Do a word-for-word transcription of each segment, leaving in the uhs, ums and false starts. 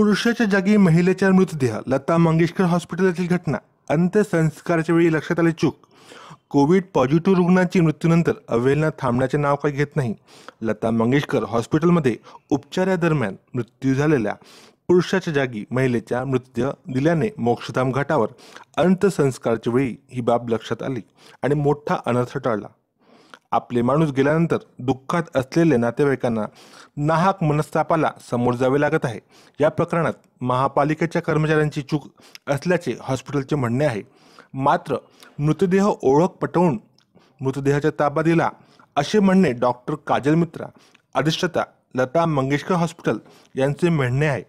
पुरुषाच्या जागी महिलेचा मृतदेह, लता मंगेशकर हॉस्पिटलातील घटना, अंत्यसंस्काराच्या वेळी लक्षात आली चूक. कोविड पॉझिटिव्ह रुग्णांची मृत्यूनंतर अवहेलना थांबण्याचे नाव काही घेत नाही. लता मंगेशकर हॉस्पिटलमध्ये उपचारादरम्यान मृत्यू झालेल्या पुरुषाच्या जागी महिलेचा मृतदेह दिल्याने मोक्षधाम घाटावर अंत्यसंस्काराच्या वेळी ही बाब लक्षात आली आणि मोठा अनर्थ टळला. आपले माणूस गेल्यानंतर दुःखात असलेल्या नातेवाईकांना नाहक मनस्तापाला समोर जावे लागत आहे. या प्रकरणात महापालिकेच्या कर्मचाऱ्यांची चूक असल्याचे हॉस्पिटलचे म्हणणे आहे. मात्र मृतदेह ओळख पटवून मृतदेहाचा ताबा दिला असे म्हणणे डॉक्टर काजल मित्रा, अधिष्ठाता लता मंगेशकर हॉस्पिटल यांचे म्हणणे आहे.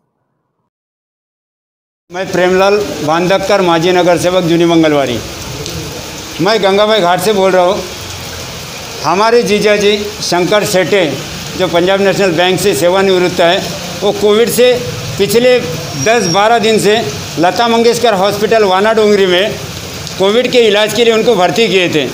मैं प्रेमलाल बांदक्कर, माजी नगर सेवक, जूनी मंगलवारी. मैं गंगाबाई घाट से बोल रहा हूँ. हमारे जीजा जी शंकर सेठे जो पंजाब नेशनल बैंक से सेवानिवृत्त है, वो कोविड से पिछले दस बारह दिन से लता मंगेशकर हॉस्पिटल वाना डोंगरी में कोविड के इलाज के लिए उनको भर्ती किए थे.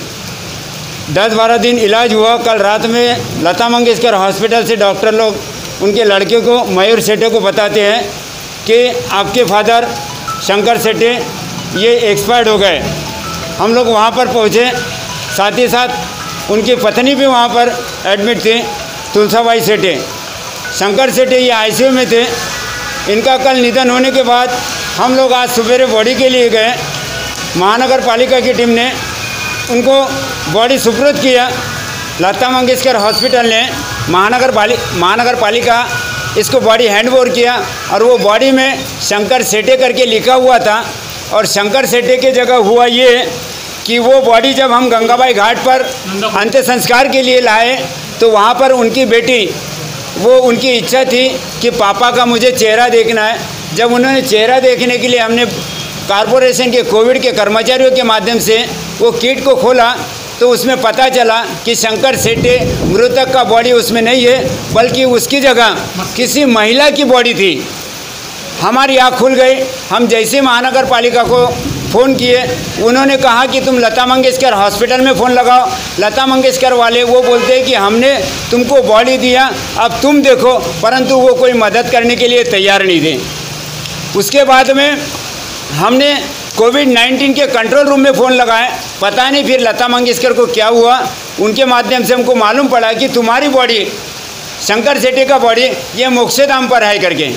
दस बारह दिन इलाज हुआ. कल रात में लता मंगेशकर हॉस्पिटल से डॉक्टर लोग उनके लड़के को, मयूर सेठे को बताते हैं कि आपके फादर शंकर सेठे ये एक्सपायर्ड हो गए. हम लोग वहाँ पर पहुँचे. साथ ही साथ उनकी पत्नी भी वहाँ पर एडमिट थी, तुलसाबाई सेठे. शंकर सेठे ये आईसीयू में थे. इनका कल निधन होने के बाद हम लोग आज सवेरे बॉडी के लिए गए. महानगर पालिका की टीम ने उनको बॉडी सुपुर्द किया. लता मंगेशकर हॉस्पिटल ने महानगर पालि महानगर पालिका इसको बॉडी हैंडओवर किया और वो बॉडी में शंकर सेठे करके लिखा हुआ था. और शंकर सेठे के जगह हुआ ये कि वो बॉडी जब हम गंगाबाई घाट पर अंत्य संस्कार के लिए लाए तो वहाँ पर उनकी बेटी, वो उनकी इच्छा थी कि पापा का मुझे चेहरा देखना है. जब उन्होंने चेहरा देखने के लिए हमने कॉरपोरेशन के कोविड के कर्मचारियों के माध्यम से वो किट को खोला तो उसमें पता चला कि शंकर सेठे मृतक का बॉडी उसमें नहीं है, बल्कि उसकी जगह किसी महिला की बॉडी थी. हमारी आँख खुल गई. हम जैसे महानगर पालिका को फ़ोन किए, उन्होंने कहा कि तुम लता मंगेशकर हॉस्पिटल में फ़ोन लगाओ. लता मंगेशकर वाले वो बोलते हैं कि हमने तुमको बॉडी दिया, अब तुम देखो, परंतु वो कोई मदद करने के लिए तैयार नहीं थे. उसके बाद में हमने कोविड नाइन्टीन के कंट्रोल रूम में फ़ोन लगाए. पता नहीं फिर लता मंगेशकर को क्या हुआ. उनके माध्यम से हमको मालूम पड़ा कि तुम्हारी बॉडी, शंकर सेठे का बॉडी ये मोक्षधाम पर है करके.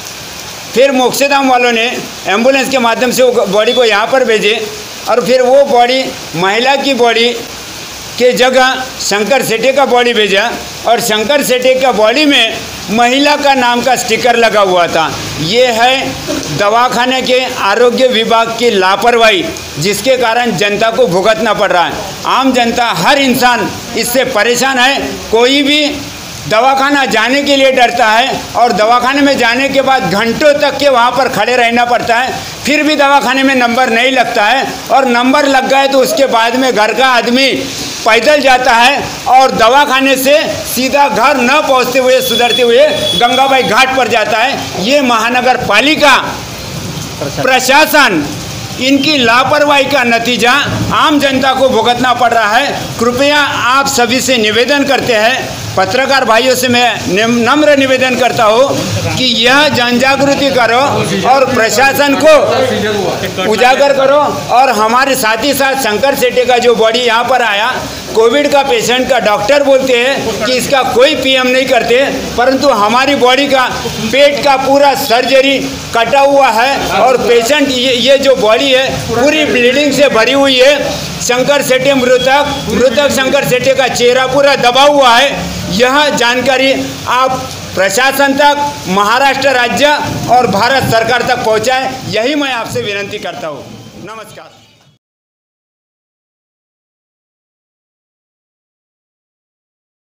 फिर मोक्षधाम वालों ने एम्बुलेंस के माध्यम से वो बॉडी को यहाँ पर भेजे और फिर वो बॉडी, महिला की बॉडी के जगह शंकर सेठे का बॉडी भेजा. और शंकर सेठे का बॉडी में महिला का नाम का स्टिकर लगा हुआ था. ये है दवाखाने के आरोग्य विभाग की लापरवाही, जिसके कारण जनता को भुगतना पड़ रहा है. आम जनता, हर इंसान इससे परेशान है. कोई भी दवाखाना जाने के लिए डरता है और दवाखाने में जाने के बाद घंटों तक के वहाँ पर खड़े रहना पड़ता है. फिर भी दवाखाने में नंबर नहीं लगता है और नंबर लग गए तो उसके बाद में घर का आदमी पैदल जाता है और दवाखाने से सीधा घर न पहुँचते हुए, सुधरते हुए गंगाबाई घाट पर जाता है. ये महानगर पालिका प्रशासन, इनकी लापरवाही का नतीजा आम जनता को भुगतना पड़ रहा है. कृपया आप सभी से निवेदन करते हैं, पत्रकार भाइयों से मैं नम्र निवेदन करता हूँ कि यह जन जागृति करो और प्रशासन को उजागर करो. और हमारे साथ ही साथ शंकर सेठे का जो बॉडी यहाँ पर आया, कोविड का पेशेंट का डॉक्टर बोलते हैं कि इसका कोई पीएम नहीं करते, परंतु हमारी बॉडी का पेट का पूरा सर्जरी कटा हुआ है और पेशेंट ये ये जो बॉडी है पूरी ब्लीडिंग से भरी हुई है. शंकर सेठे मृतक मृतक शंकर सेठे का चेहरा पूरा दबा हुआ है. यह जानकारी आप प्रशासन तक, महाराष्ट्र राज्य और भारत सरकार तक पहुंचाएं, यही मैं आपसे विनती करता हूं. नमस्कार.